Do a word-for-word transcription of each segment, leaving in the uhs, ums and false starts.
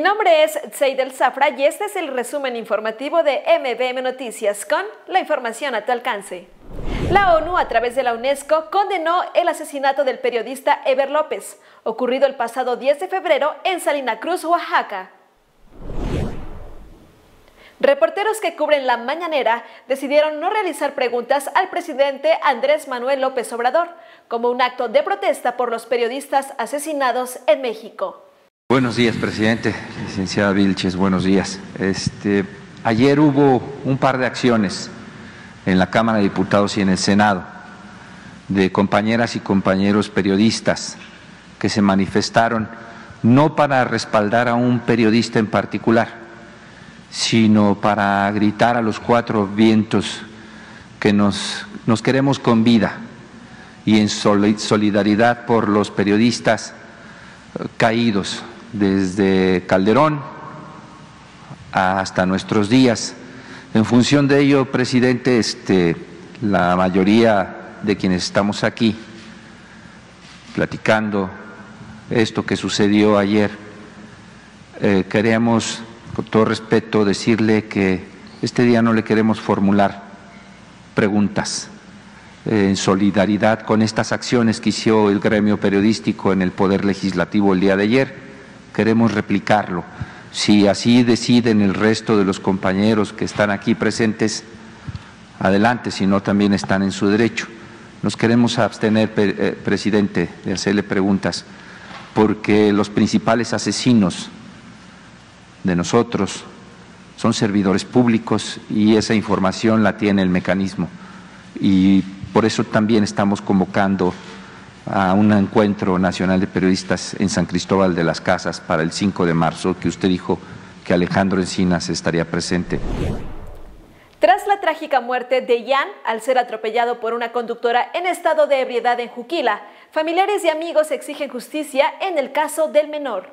Mi nombre es Seidel Zafra y este es el resumen informativo de M V M Noticias con la información a tu alcance. La ONU, a través de la UNESCO, condenó el asesinato del periodista Eber López, ocurrido el pasado diez de febrero en Salina Cruz, Oaxaca. Reporteros que cubren la mañanera decidieron no realizar preguntas al presidente Andrés Manuel López Obrador, como un acto de protesta por los periodistas asesinados en México. Buenos días, presidente. Licenciada Vilches, buenos días. Este, ayer hubo un par de acciones en la Cámara de Diputados y en el Senado de compañeras y compañeros periodistas que se manifestaron no para respaldar a un periodista en particular, sino para gritar a los cuatro vientos que nos, nos queremos con vida y en solidaridad por los periodistas caídos desde Calderón hasta nuestros días. En función de ello, presidente, este, la mayoría de quienes estamos aquí platicando esto que sucedió ayer, eh, queremos, con todo respeto, decirle que este día no le queremos formular preguntas eh, en solidaridad con estas acciones que hizo el gremio periodístico en el Poder Legislativo el día de ayer. Queremos replicarlo. Si así deciden el resto de los compañeros que están aquí presentes, adelante, si no también están en su derecho. Nos queremos abstener, eh, presidente, de hacerle preguntas, porque los principales asesinos de nosotros son servidores públicos y esa información la tiene el mecanismo. Y por eso también estamos convocando a un encuentro nacional de periodistas en San Cristóbal de las Casas para el cinco de marzo, que usted dijo que Alejandro Encinas estaría presente. Tras la trágica muerte de Ian al ser atropellado por una conductora en estado de ebriedad en Juquila, familiares y amigos exigen justicia en el caso del menor.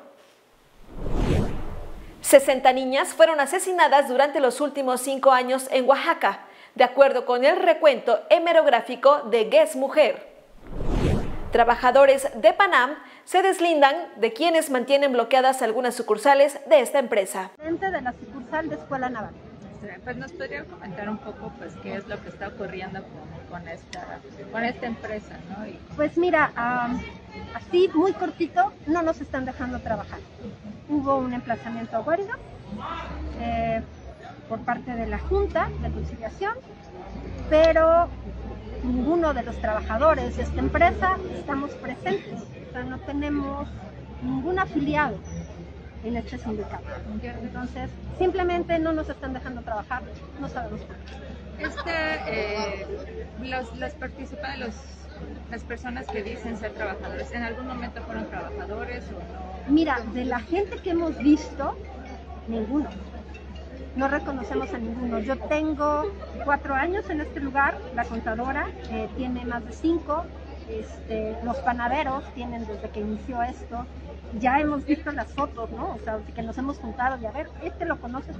sesenta niñas fueron asesinadas durante los últimos cinco años en Oaxaca, de acuerdo con el recuento hemerográfico de Guess Mujer. Trabajadores de Panam se deslindan de quienes mantienen bloqueadas algunas sucursales de esta empresa. Dentro de la sucursal de Escuela Naval. Pues nos podría comentar un poco pues qué es lo que está ocurriendo con, con, esta, con esta empresa, ¿no? Y... Pues mira, um, así muy cortito, no nos están dejando trabajar. Hubo un emplazamiento a huelga eh, por parte de la Junta de Conciliación, pero ninguno de los trabajadores de esta empresa estamos presentes, o sea, no tenemos ningún afiliado en este sindicato. Entonces, simplemente no nos están dejando trabajar, no sabemos por qué. Este, eh, los, los participantes, los, las personas que dicen ser trabajadores, ¿en algún momento fueron trabajadores o no? Mira, de la gente que hemos visto, ninguno. No reconocemos a ninguno. Yo tengo cuatro años en este lugar, la contadora eh, tiene más de cinco, este, los panaderos tienen desde que inició esto. Ya hemos visto las fotos, ¿no? O sea, que nos hemos juntado y a ver, ¿este lo conoces?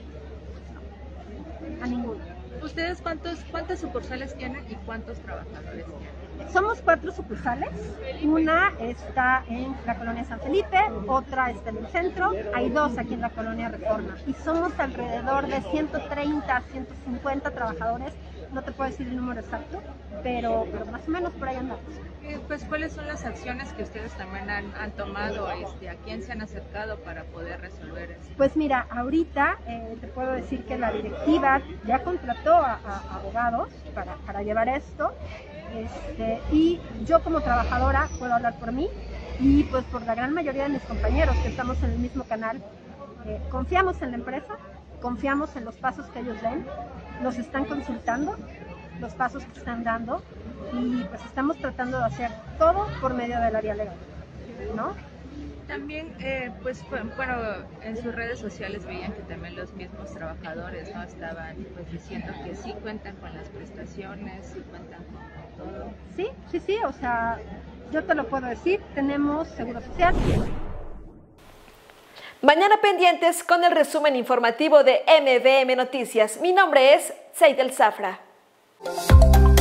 No, a ninguno. ¿Ustedes cuántos, cuántas sucursales tienen y cuántos trabajadores tienen? Somos cuatro sucursales, una está en la colonia San Felipe, otra está en el centro, hay dos aquí en la colonia Reforma y somos alrededor de ciento treinta, ciento cincuenta trabajadores, no te puedo decir el número exacto, pero, pero más o menos por ahí andamos. Eh, pues, ¿cuáles son las acciones que ustedes también han, han tomado? Este, ¿A quién se han acercado para poder resolver esto? Pues mira, ahorita eh, te puedo decir que la directiva ya contrató a, a abogados para, para llevar esto. Este, y yo como trabajadora puedo hablar por mí y pues por la gran mayoría de mis compañeros que estamos en el mismo canal, eh, confiamos en la empresa, confiamos en los pasos que ellos den, nos están consultando los pasos que están dando y pues estamos tratando de hacer todo por medio de la vía legal, ¿no? También, eh, pues, bueno, en sus redes sociales veían que también los mismos trabajadores, ¿no? Estaban pues diciendo que sí cuentan con las prestaciones, sí cuentan con todo. Sí, sí, sí, o sea, yo te lo puedo decir, tenemos seguro social. Mañana pendientes con el resumen informativo de M V M Noticias. Mi nombre es Seidel Zafra.